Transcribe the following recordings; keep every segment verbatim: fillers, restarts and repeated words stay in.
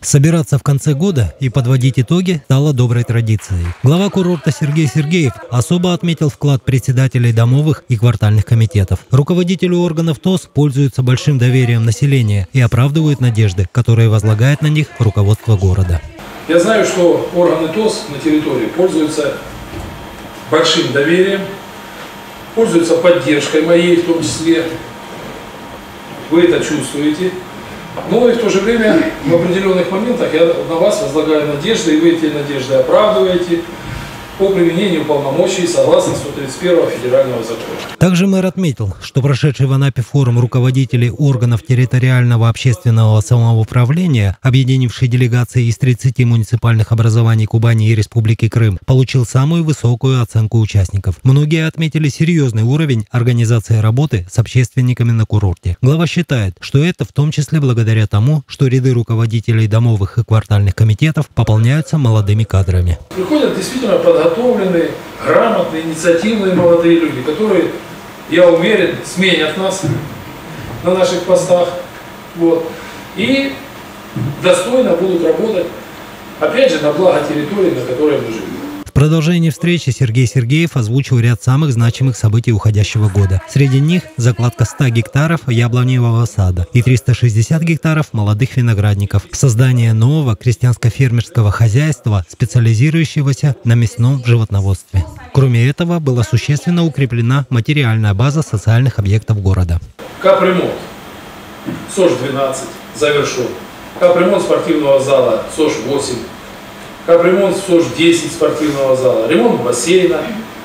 Собираться в конце года и подводить итоги стало доброй традицией. Глава курорта Сергей Сергеев особо отметил вклад председателей домовых и квартальных комитетов. Руководители органов ТОС пользуются большим доверием населения и оправдывают надежды, которые возлагает на них руководство города. Я знаю, что органы ТОС на территории пользуются большим доверием, пользуются поддержкой моей в том числе. Вы это чувствуете. Но и в то же время в определенных моментах я на вас возлагаю надежды, и вы эти надежды оправдываете по применению полномочий согласно сто тридцать первого федерального закона. Также мэр отметил, что прошедший в Анапе форум руководителей органов территориального общественного самоуправления, объединивший делегации из тридцати муниципальных образований Кубани и Республики Крым, получил самую высокую оценку участников. Многие отметили серьезный уровень организации работы с общественниками на курорте. Глава считает, что это в том числе благодаря тому, что ряды руководителей домовых и квартальных комитетов пополняются молодыми кадрами. Приходят действительно подготовленные, подготовленные, грамотные, инициативные молодые люди, которые, я уверен, сменят нас на наших постах, вот, и достойно будут работать, опять же, на благо территории, на которой мы живем. В продолжении встречи Сергей Сергеев озвучил ряд самых значимых событий уходящего года. Среди них закладка ста гектаров яблоневого сада и триста шестьдесят гектаров молодых виноградников, создание нового крестьянско-фермерского хозяйства, специализирующегося на мясном животноводстве. Кроме этого, была существенно укреплена материальная база социальных объектов города. Капремонт СОЖ двенадцать завершен. Капремонт спортивного зала СОЖ восемь. Капремонт СОЖ десять спортивного зала, ремонт бассейна.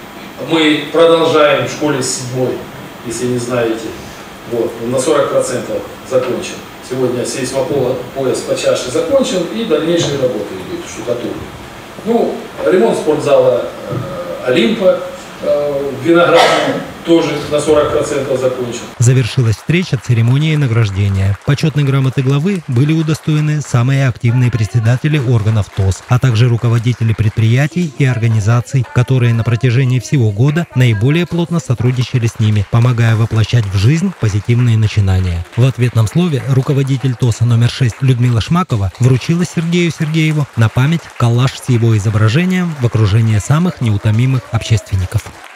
Мы продолжаем в школе с седьмой, если не знаете. Вот, на сорок процентов закончен. Сегодня сейсмопояс по чаше закончен, и дальнейшие работы идут в штукатурке. Ну, ремонт спортзала э, Олимпа э, в Виноградном тоже на сорок процентов закончен. Завершилась встреча церемонией награждения. Почетные грамоты главы были удостоены самые активные председатели органов ТОС, а также руководители предприятий и организаций, которые на протяжении всего года наиболее плотно сотрудничали с ними, помогая воплощать в жизнь позитивные начинания. В ответном слове руководитель ТОСа номер шесть Людмила Шмакова вручила Сергею Сергееву на память коллаж с его изображением в окружении самых неутомимых общественников.